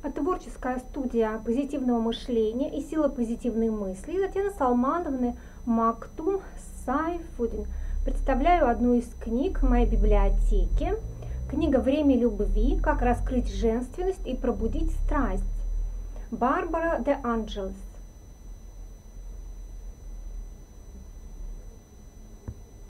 Творческая студия позитивного мышления и сила позитивной мысли Татьяны Салмановны Мактум Сайфудин. Представляю одну из книг моей библиотеки. Книга «Время любви. Как раскрыть женственность и пробудить страсть». Барбара де Анджелес.